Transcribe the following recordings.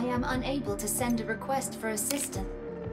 I am unable to send a request for assistance.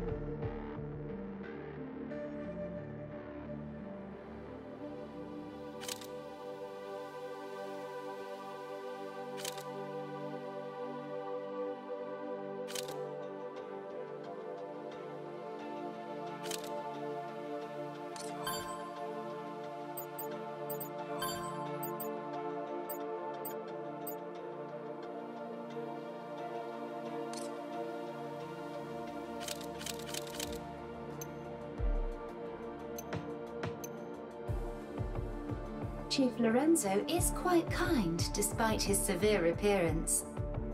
Chief Lorenzo is quite kind, despite his severe appearance.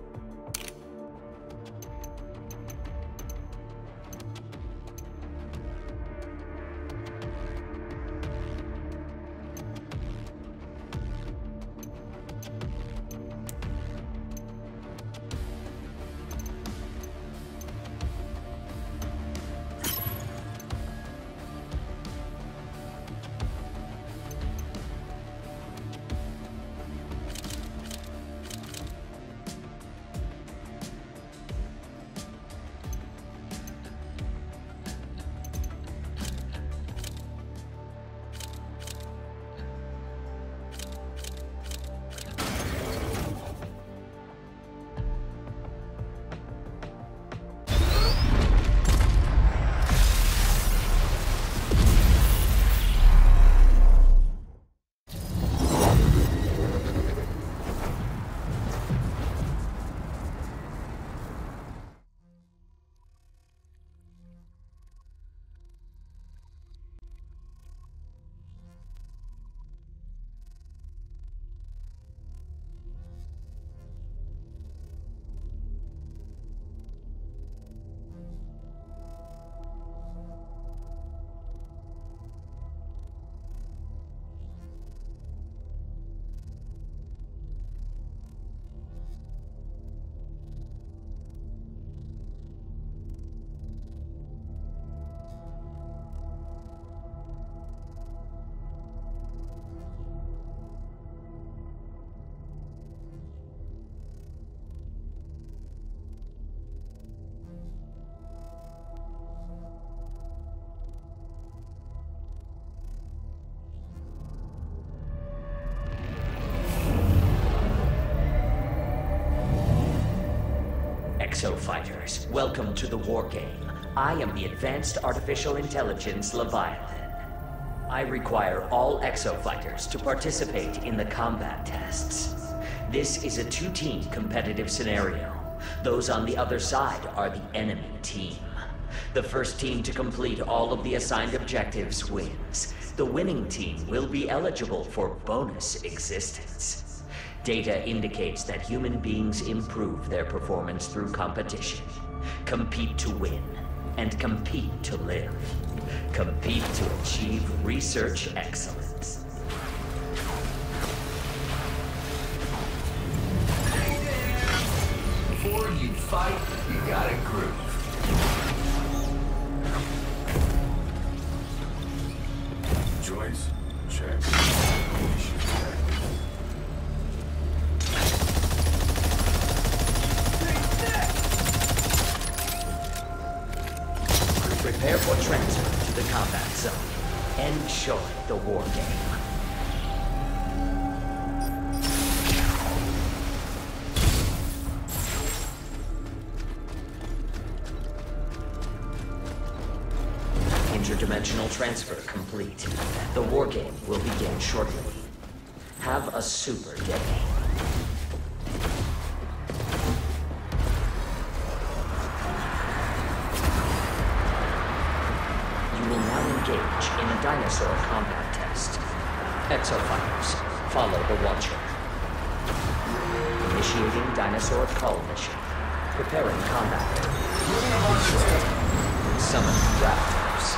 Exo-fighters, welcome to the war game. I am the Advanced Artificial Intelligence Leviathan. I require all Exo-fighters to participate in the combat tests. This is a two-team competitive scenario. Those on the other side are the enemy team. The first team to complete all of the assigned objectives wins. The winning team will be eligible for bonus existence. Data indicates that human beings improve their performance through competition. Compete to win, and compete to live. Compete to achieve research excellence. Before you fight, you gotta groove. Joints, check. Prepare for transfer to the combat zone. Enjoy the war game. Interdimensional transfer complete. The war game will begin shortly. Have a super day. Engage in a dinosaur combat test. Exo-fighters, follow the Watcher. Initiating dinosaur cull mission. Preparing combat. Summon raptors.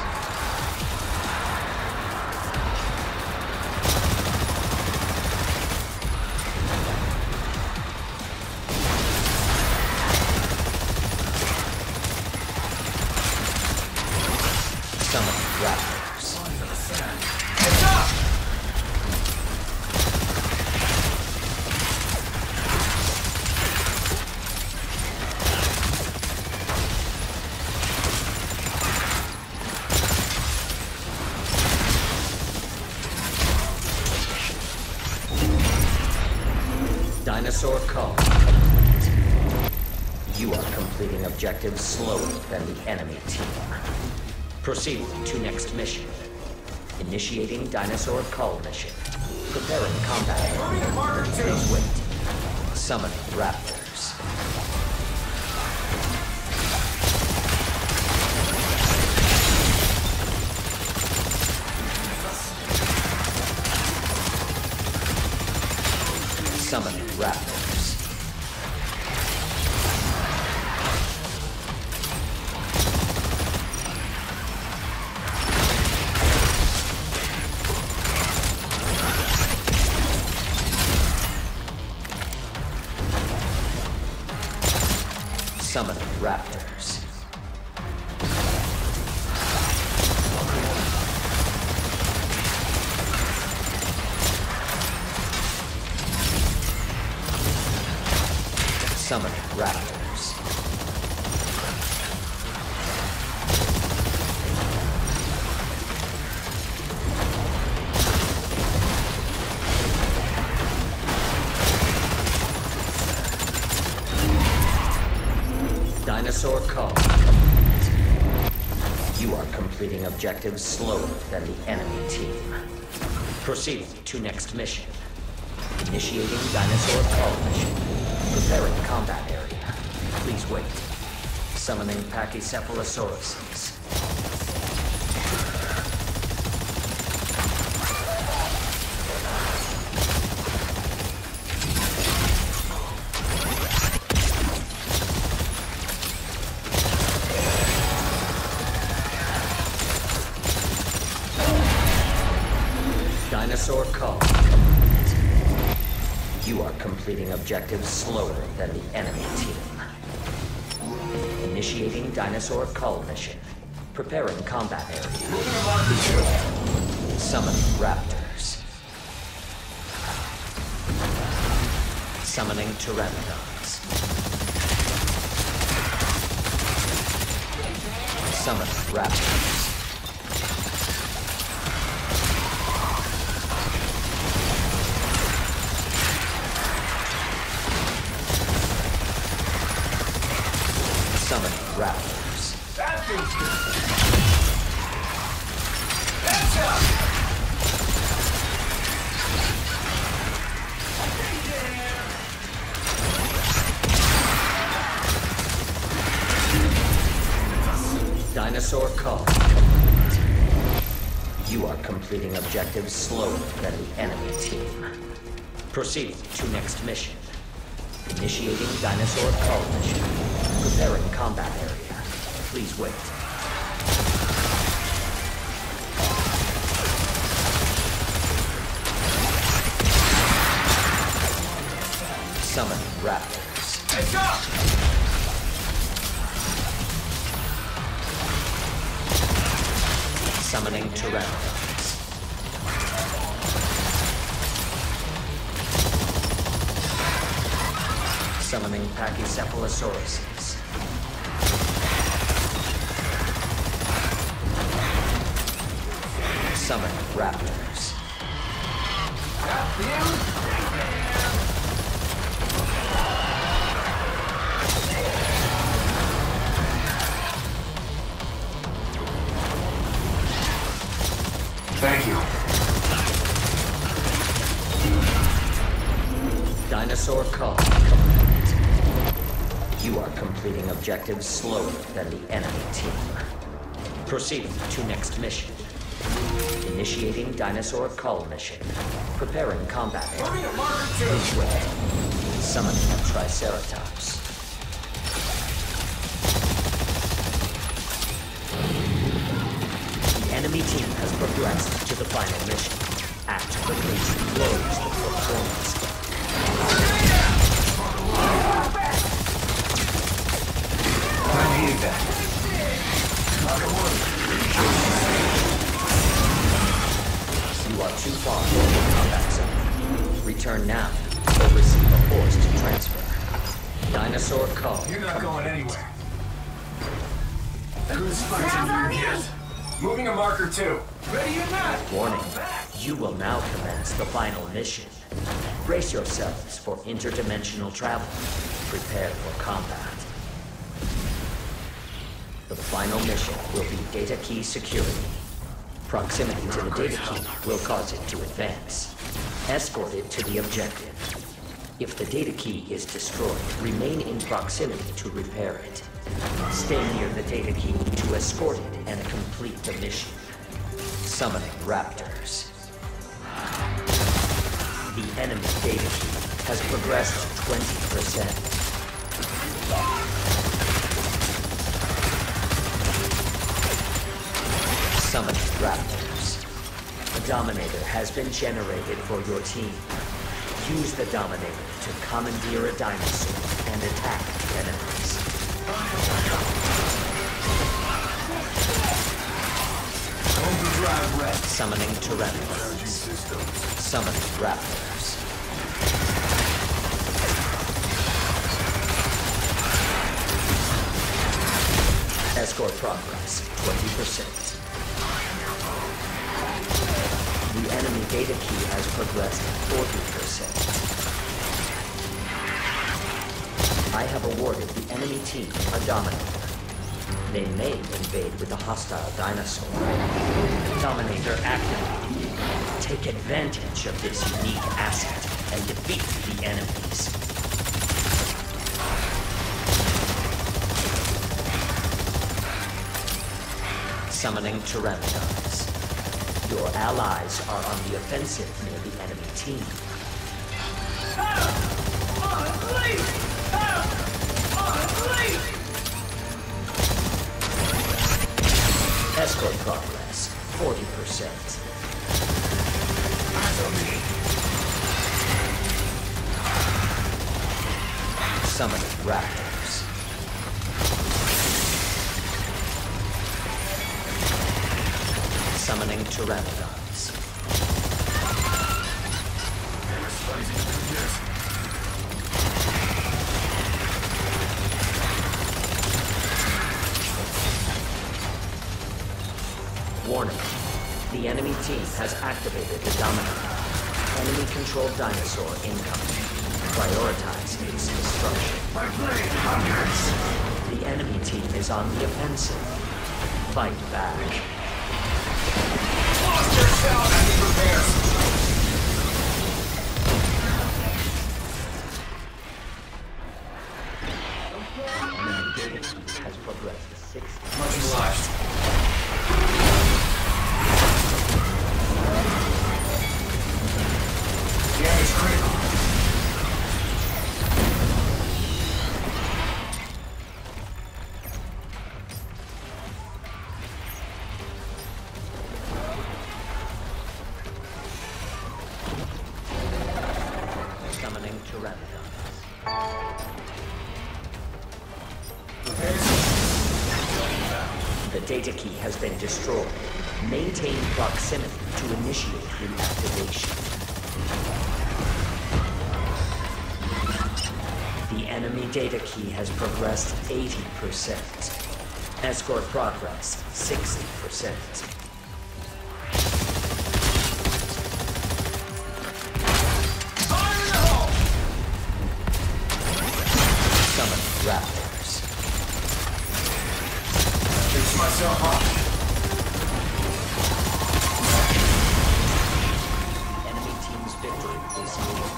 Summon raptors. Heads up! Dinosaur call. You are completing objectives slower than the enemy team. Proceed to next mission. Initiating dinosaur call mission. Preparing combat. Please wait. Summoning raptors. Summoning raptors. Summoning raptors. Summoning raptors. Dinosaur call. You are completing objectives slower than the enemy team. Proceed to next mission. Initiating dinosaur call mission. Preparing combat area. Please wait. Summoning Pachycephalosauruses. Dinosaur call. You are completing objectives slower than the enemy team. Initiating dinosaur call mission. Preparing combat area. Summoning raptors. Summoning pteranodons. Summoning raptors. Summoning raptors. That feels good. That's up. Dinosaur call. You are completing objectives slower than the enemy team. Proceed to next mission. Initiating dinosaur call mission. Preparing combat area. Please wait. Summoning raptors. Let's go! Summoning pteranodons. Summoning Pachycephalosauruses. Summoning raptors. Thank you. Dinosaur call. You are completing objectives slower than the enemy team. Proceeding to next mission. Initiating dinosaur call mission. Preparing combat area. Please wait. Summoning a Triceratops. The enemy team has progressed to the final mission. Act quickly to close the performance gap. I needed that. You are too far from the combat zone. Return now or receive a forced transfer. Dinosaur call. You're not going anywhere. Who's fighting you yet? Moving a marker 2. Ready or not? Warning. You will now commence the final mission. Brace yourselves for interdimensional travel. Prepare for combat. The final mission will be data key security. Proximity to the data key will cause it to advance. Escort it to the objective. If the data key is destroyed, remain in proximity to repair it. Stay near the data key to escort it and complete the mission. Summoning raptors. The enemy data key has progressed 20%. Summoning raptors. A Dominator has been generated for your team. Use the Dominator to commandeer a dinosaur and attack the enemies. Overdrive red. Summoning Tyrannosaurs. Summoning raptors. Escort progress 20%. The enemy data key has progressed 40%. I have awarded the enemy team a Dominator. They may invade with a hostile dinosaur. Dominator activated. Take advantage of this unique asset and defeat the enemies. Summoning Pteranodons. Your allies are on the offensive near the enemy team. Escort progress 40%. Summoning raptors. Summoning Pteranodons. Warning. The enemy team has activated the Dominator. Enemy-controlled dinosaur incoming. Prioritize its destruction. My blade hungers. The enemy team is on the offensive. Fight back. Lost yourself. I need repairs. Enemy data key has progressed to 60. Much obliged. Damage critical. Summoning Pteranodons. The data key has been destroyed. Maintain proximity to initiate reactivation. The enemy data key has progressed 80%. Escort progress 60%. Summon raptors. Fix myself up. Enemy team's victory is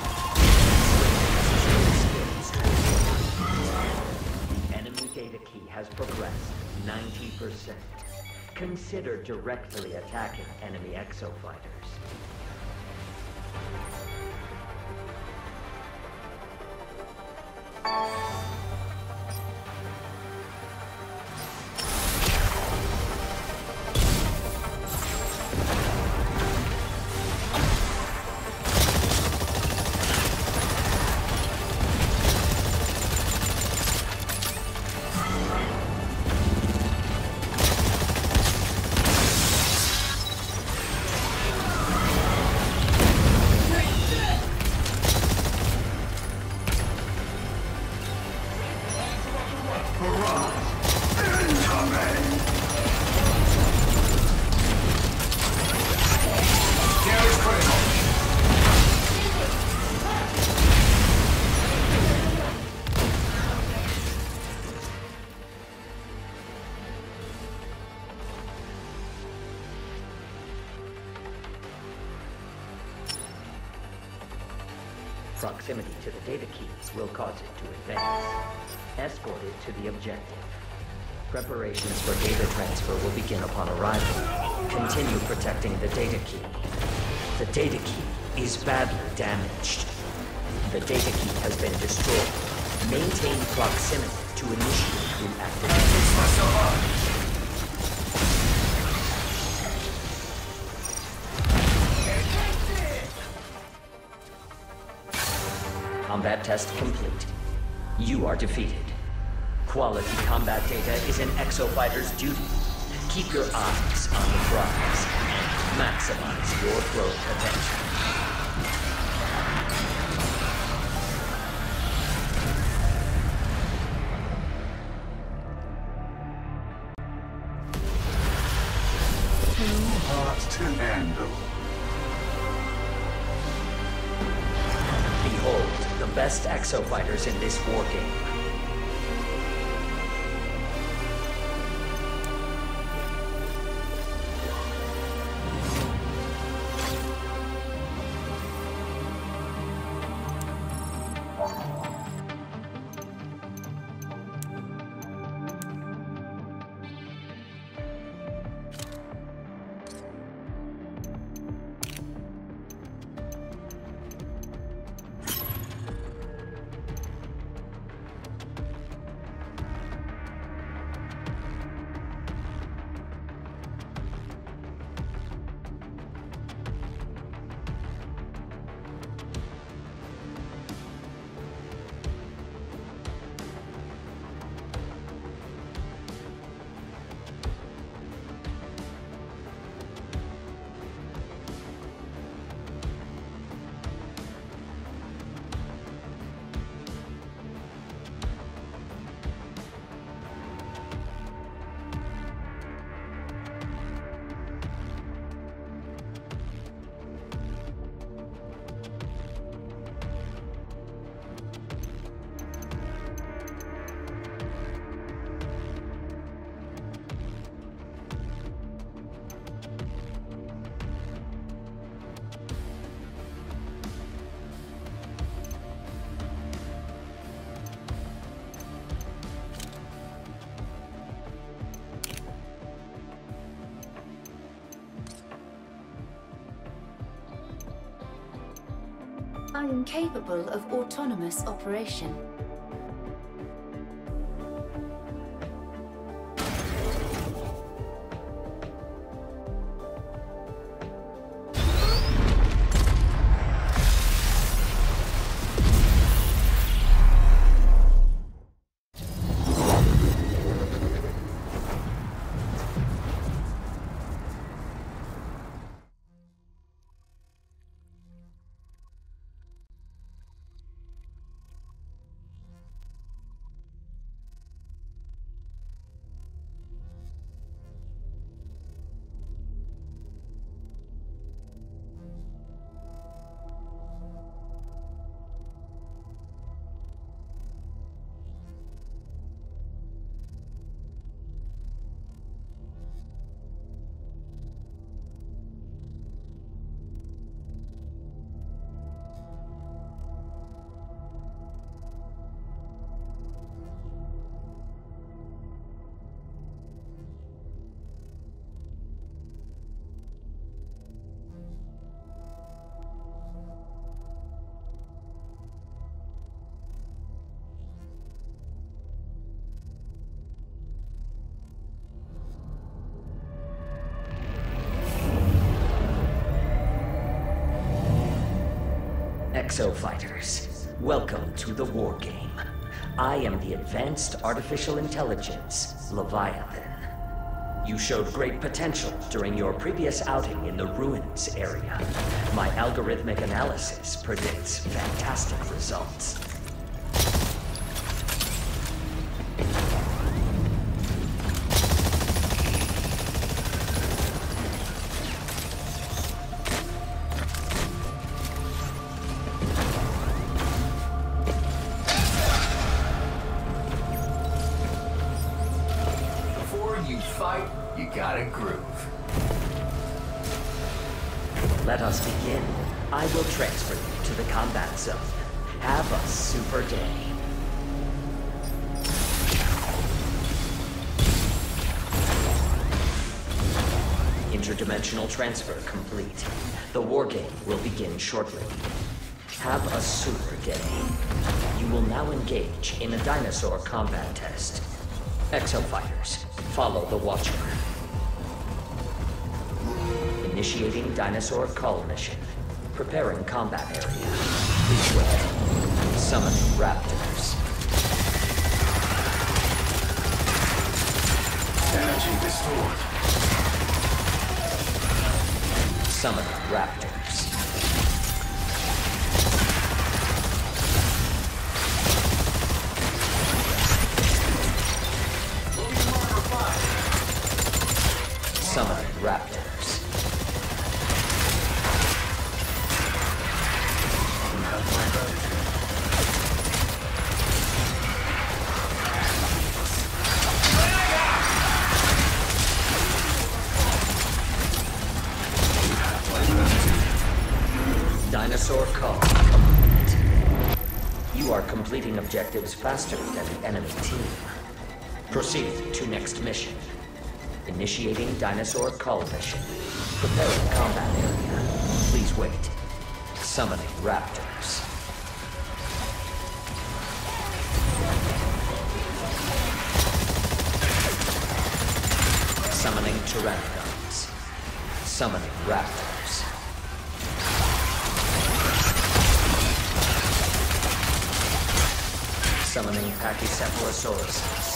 near. The enemy data key has progressed 90%. Consider directly attacking enemy exofighters. Proximity to the data key will cause it to advance. Escort it to the objective. Preparations for data transfer will begin upon arrival. Continue protecting the data key. The data key is badly damaged. The data key has been destroyed. Maintain proximity to initiate reactivation. Fix myself up. Combat test complete. You are defeated. Quality combat data is an exofighter's duty. Keep your eyes on the prize. Maximize your growth potential. Too hot to handle. Behold, the best exofighters in this war game. I am capable of autonomous operation. Exofighters, welcome to the war game. I am the Advanced Artificial Intelligence, Leviathan. You showed great potential during your previous outing in the Ruins area. My algorithmic analysis predicts fantastic results. You gotta groove. Let us begin. I will transfer you to the combat zone. Have a super day. Interdimensional transfer complete. The war game will begin shortly. Have a super day. You will now engage in a dinosaur combat test. Exofighters, follow the Watcher. Initiating dinosaur call mission. Preparing combat area. Please wait. Summoning raptors. Energy restored. Summoning raptors. Summoning raptors. Dinosaur call complete. You are completing objectives faster than the enemy team. Proceed to next mission. Initiating dinosaur call mission. Preparing combat area. Please wait. Summoning raptors. Summoning pteranodons. Summoning raptors. Summoning Pachycephalosauruses.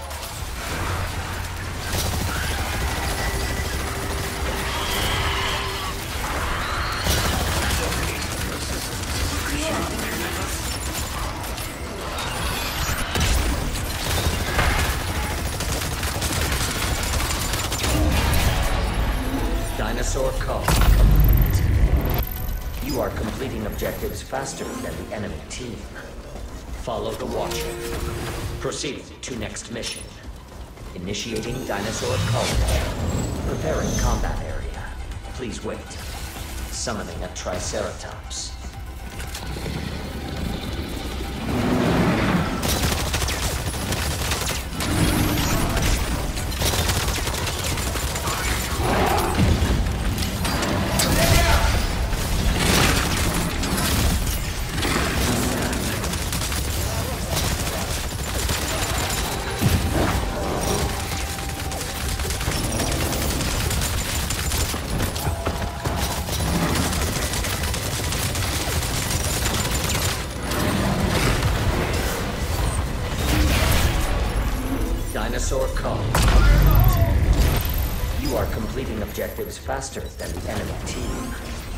Dinosaur call complete. You are completing objectives faster than the enemy team. Follow the Watcher. Proceed to next mission. Initiating dinosaur call mission. Preparing combat area. Please wait. Summoning a Triceratops. Dinosaur call. You are completing objectives faster than the enemy team.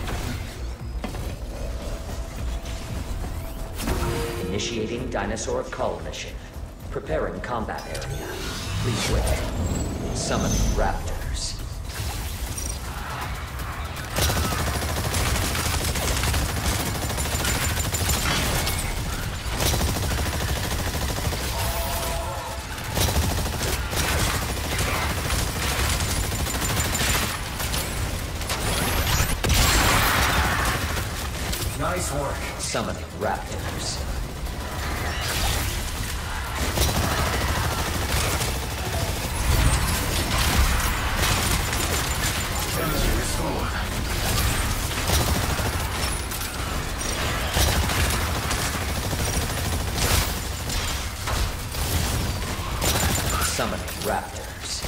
Initiating dinosaur call mission. Preparing combat area. Please wait. Summoning raptors. Nice work. Summoning raptors. Energy restored. Summoning raptors.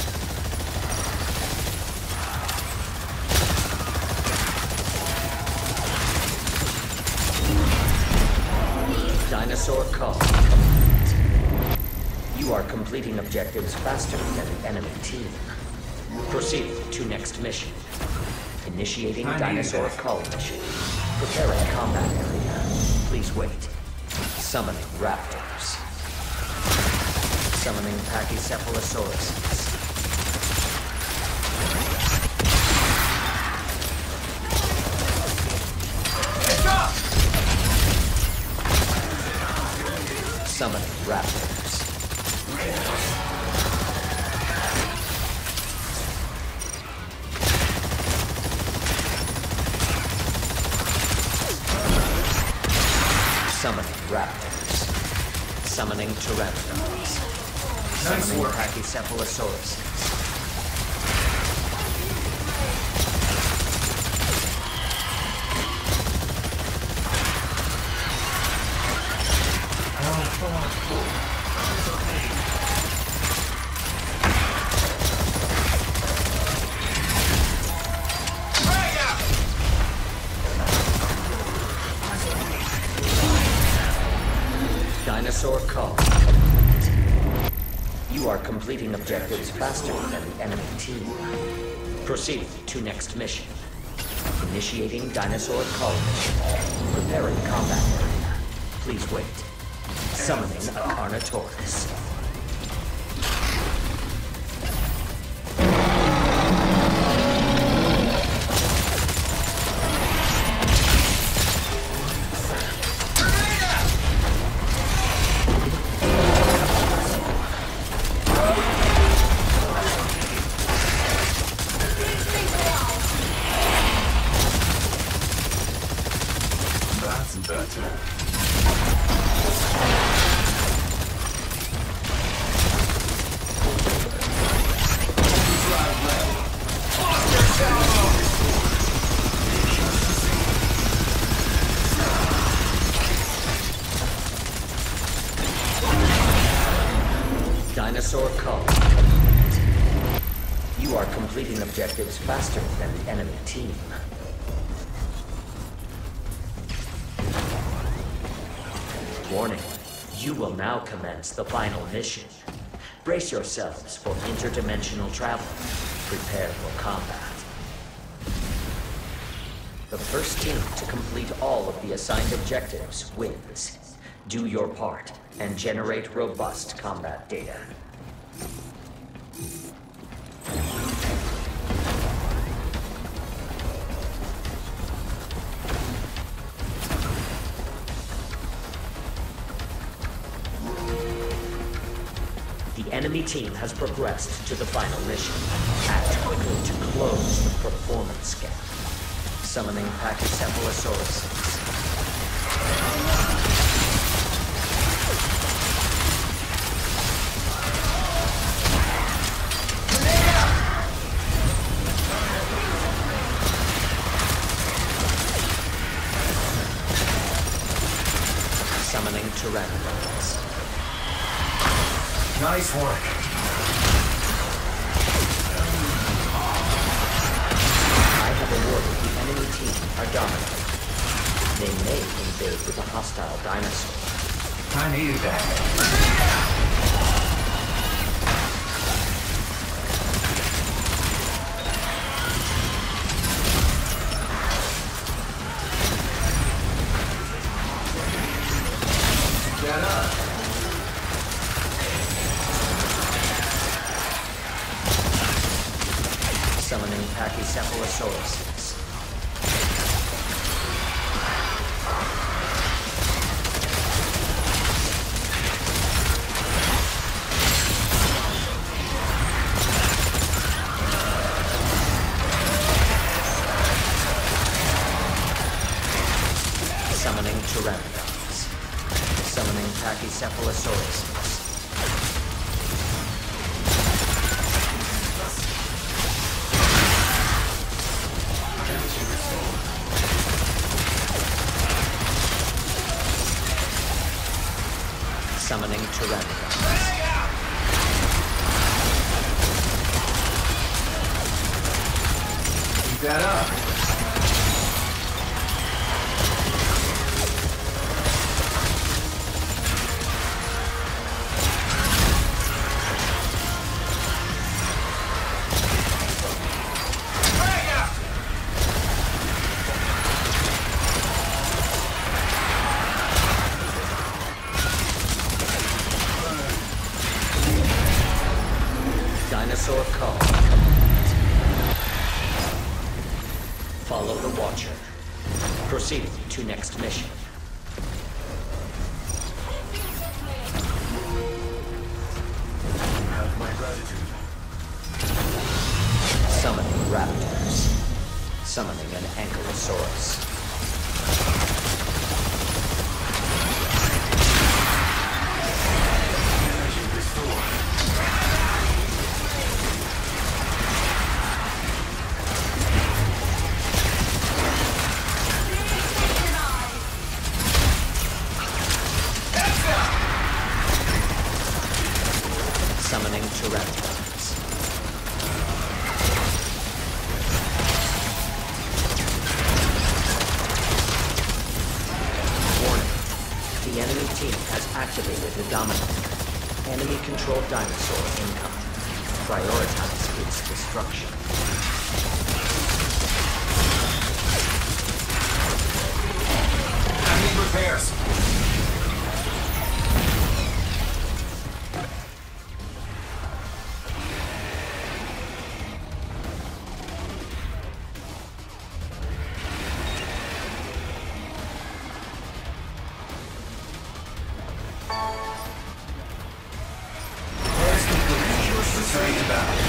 Dinosaur call complete. You are completing objectives faster than the enemy team. Proceed to next mission. Initiating dinosaur call mission. Preparing combat area. Please wait. Summoning raptors. Summoning Pachycephalosauruses. Summoning raptors. Summoning Summoning Pteranodons. Nice Summoning work. Pachycephalosaurus. Dinosaur Call. You are completing objectives faster than the enemy team. Proceed to next mission. Initiating Dinosaur Call mission. Preparing combat area. Please wait. Summoning a Carnotaurus. That's better. Dinosaur Call. You are completing objectives faster than the enemy team. Warning, you will now commence the final mission. Brace yourselves for interdimensional travel. Prepare for combat. The first team to complete all of the assigned objectives wins. Do your part and generate robust combat data. The enemy team has progressed to the final mission. Act quickly to close the performance gap. Summoning Pachycephalosaurus. Summoning Pteranodons. Nice work. I have awarded the enemy team a dominant. They may invade with a hostile dinosaur. I needed that. Get up. Summoning Pachycephalosaurus. Summoning Pteranodons. Summoning Pachycephalosaurus. Summoning Pteranodons. Keep that up. Dinosaur Call. Follow the Watcher. Proceed to next mission. Have my gratitude. Summoning Raptors. Summoning an Ankylosaurus. Activated the Dominator. Enemy-controlled dinosaur incoming. Prioritize its destruction. I need repairs. Returning to battle.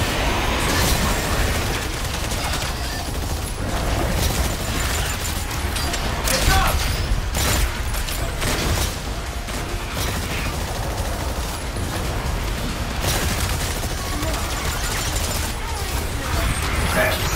Pick up! Hey.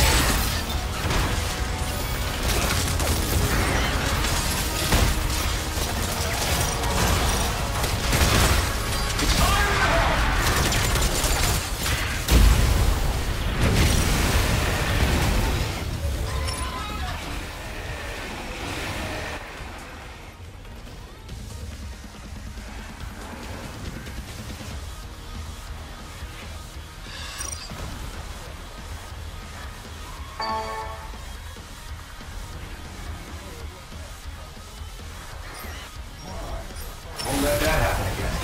Won't let that happen again.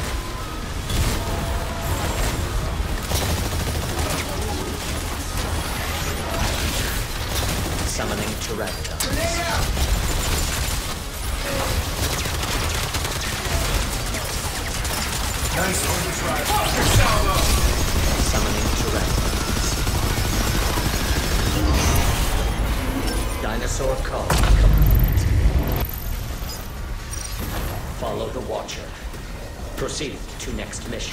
Summoning Pteranodon. Grenade out! Nice overdrive. Buster salvo! Summoning Pteranodons. Dinosaur call complete. Follow the Watcher. Proceed to next mission.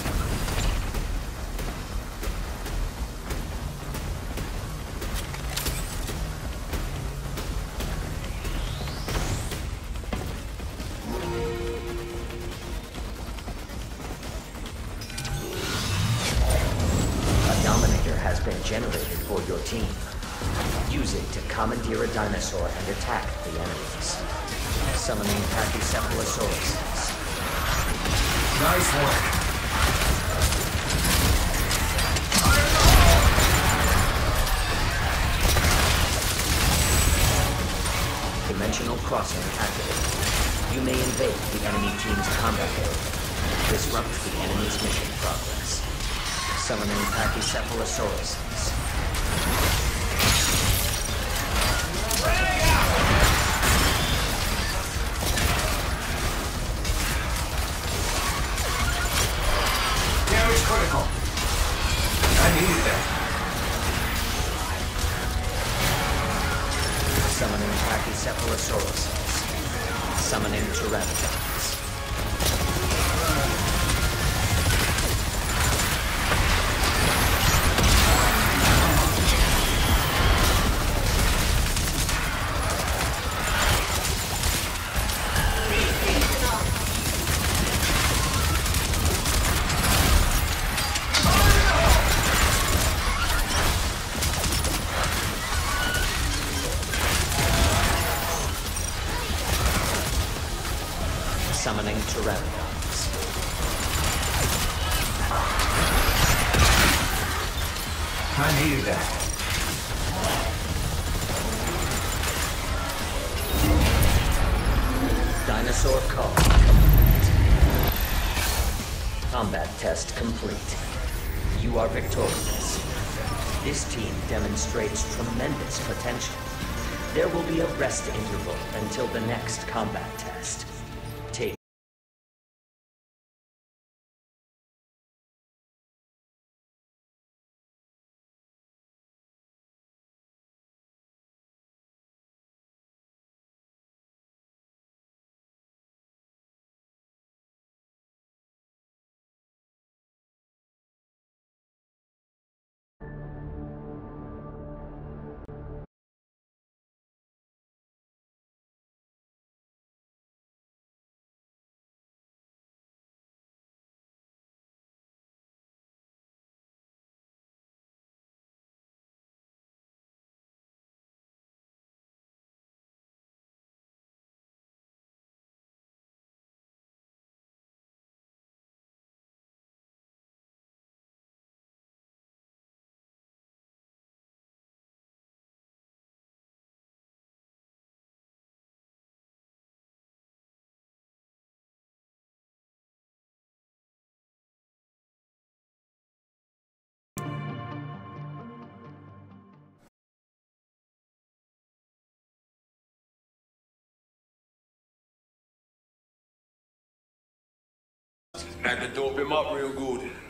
A Dominator has been generated for your team. Use it to commandeer a dinosaur and attack the enemies. Summoning Pachycephalosaurus. Nice work. Dimensional crossing activated. You may invade the enemy team's combat area. Disrupt the enemy's mission progress. Summoning Pachycephalosaurus. Damage critical. I needed that. Summoning Pachycephalosaurus. Summoning Pteranodons. Summoning Pteranodons. I needed that. Dinosaur call complete. Combat test complete. You are victorious. This team demonstrates tremendous potential. There will be a rest interval until the next combat test. Had to dope him up real good.